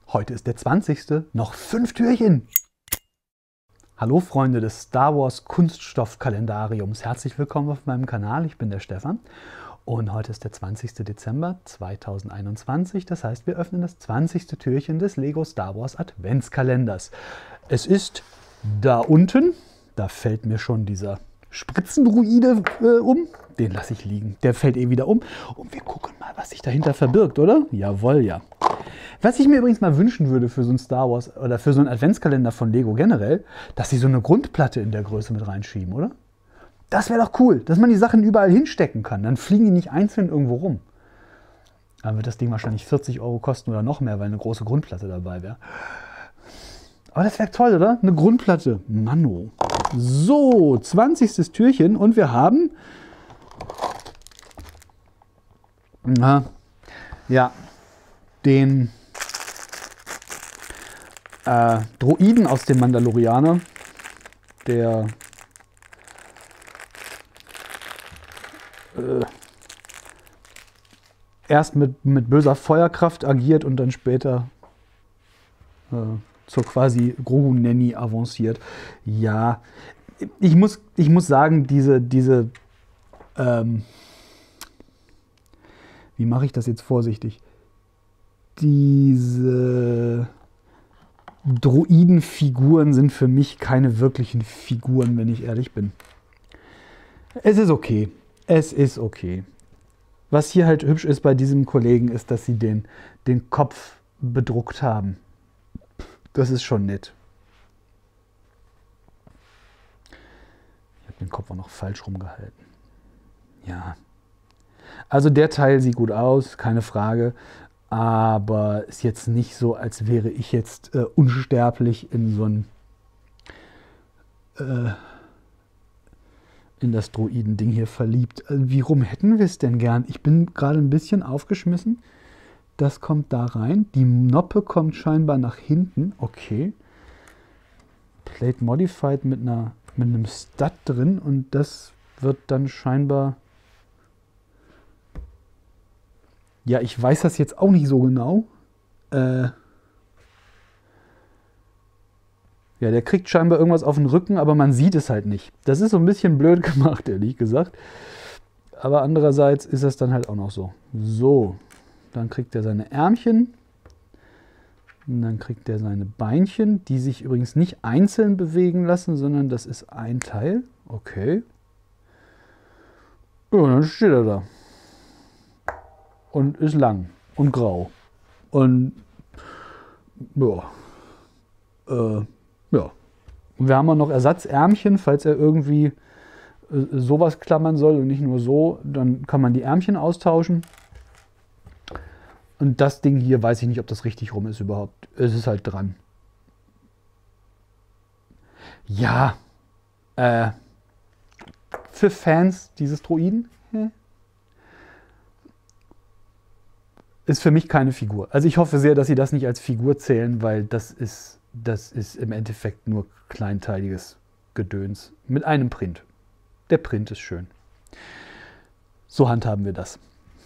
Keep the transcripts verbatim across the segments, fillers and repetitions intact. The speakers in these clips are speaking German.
Heute ist der zwanzigste Noch fünf Türchen. Hallo Freunde des Star Wars Kunststoffkalendariums. Herzlich willkommen auf meinem Kanal. Ich bin der Stefan. Und heute ist der zwanzigste Dezember zweitausendeinundzwanzig. Das heißt, wir öffnen das zwanzigste Türchen des Lego Star Wars Adventskalenders. Es ist da unten. Da fällt mir schon dieser Spritzendruide äh, um. Den lasse ich liegen. Der fällt eh wieder um. Und wir gucken mal, was sich dahinter verbirgt, oder? Jawohl, ja. Was ich mir übrigens mal wünschen würde für so ein Star Wars oder für so einen Adventskalender von Lego generell, dass sie so eine Grundplatte in der Größe mit reinschieben, oder? Das wäre doch cool, dass man die Sachen überall hinstecken kann. Dann fliegen die nicht einzeln irgendwo rum. Dann wird das Ding wahrscheinlich vierzig Euro kosten oder noch mehr, weil eine große Grundplatte dabei wäre. Aber das wäre toll, oder? Eine Grundplatte. Mano. So, zwanzigstes Türchen und wir haben... Na, ja, den äh, Droiden aus dem Mandalorianer, der äh, erst mit, mit böser Feuerkraft agiert und dann später äh, zur quasi Grogu-Nanny avanciert. Ja, ich muss, ich muss sagen, diese, diese ähm, wie mache ich das jetzt vorsichtig? Diese Droidenfiguren sind für mich keine wirklichen Figuren, wenn ich ehrlich bin. Es ist okay. Es ist okay. Was hier halt hübsch ist bei diesem Kollegen, ist, dass sie den, den Kopf bedruckt haben. Das ist schon nett. Ich habe den Kopf auch noch falsch rumgehalten. Ja. Also der Teil sieht gut aus, keine Frage. Aber ist jetzt nicht so, als wäre ich jetzt äh, unsterblich in so ein äh, in das Droiden-Ding hier verliebt. Also, wie rum hätten wir es denn gern? Ich bin gerade ein bisschen aufgeschmissen. Das kommt da rein. Die Noppe kommt scheinbar nach hinten. Okay. Plate Modified mit, einer, mit einem Stud drin. Und das wird dann scheinbar... Ja, ich weiß das jetzt auch nicht so genau. Äh ja, der kriegt scheinbar irgendwas auf den Rücken, aber man sieht es halt nicht. Das ist so ein bisschen blöd gemacht, ehrlich gesagt. Aber andererseits ist das dann halt auch noch so. So, dann kriegt er seine Ärmchen. Und dann kriegt er seine Beinchen, die sich übrigens nicht einzeln bewegen lassen, sondern das ist ein Teil. Okay. Ja, dann steht er da. Und ist lang und grau. Und ja. Äh, ja. Und wir haben auch noch Ersatzärmchen, falls er irgendwie äh, sowas klammern soll und nicht nur so, dann kann man die Ärmchen austauschen. Und das Ding hier, weiß ich nicht, ob das richtig rum ist überhaupt. Es ist halt dran. Ja. Äh, für Fans dieses Droiden, hm, ist für mich keine Figur. Also ich hoffe sehr, dass sie das nicht als Figur zählen, weil das ist, das ist im Endeffekt nur kleinteiliges Gedöns mit einem Print. Der Print ist schön. So handhaben wir das.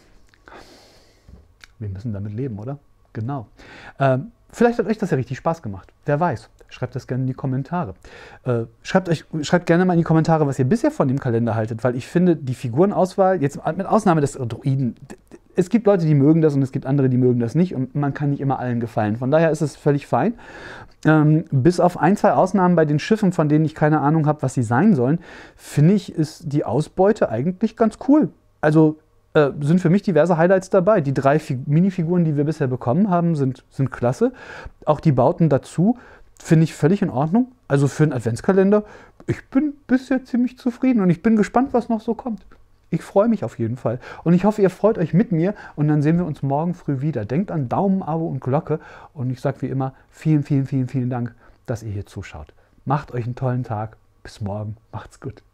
Wir müssen damit leben, oder? Genau. Ähm, vielleicht hat euch das ja richtig Spaß gemacht. Wer weiß. Schreibt das gerne in die Kommentare. Äh, schreibt, euch, schreibt gerne mal in die Kommentare, was ihr bisher von dem Kalender haltet, weil ich finde, die Figurenauswahl, jetzt mit Ausnahme des Droiden, es gibt Leute, die mögen das und es gibt andere, die mögen das nicht und man kann nicht immer allen gefallen. Von daher ist es völlig fein. Ähm, bis auf ein, zwei Ausnahmen bei den Schiffen, von denen ich keine Ahnung habe, was sie sein sollen, finde ich, ist die Ausbeute eigentlich ganz cool. Also äh, sind für mich diverse Highlights dabei. Die drei Fig- Minifiguren, die wir bisher bekommen haben, sind, sind klasse. Auch die Bauten dazu finde ich völlig in Ordnung. Also für einen Adventskalender, ich bin bisher ziemlich zufrieden und ich bin gespannt, was noch so kommt. Ich freue mich auf jeden Fall. Und ich hoffe, ihr freut euch mit mir und dann sehen wir uns morgen früh wieder. Denkt an Daumen, Abo und Glocke. Und ich sage wie immer, vielen, vielen, vielen, vielen Dank, dass ihr hier zuschaut. Macht euch einen tollen Tag. Bis morgen. Macht's gut.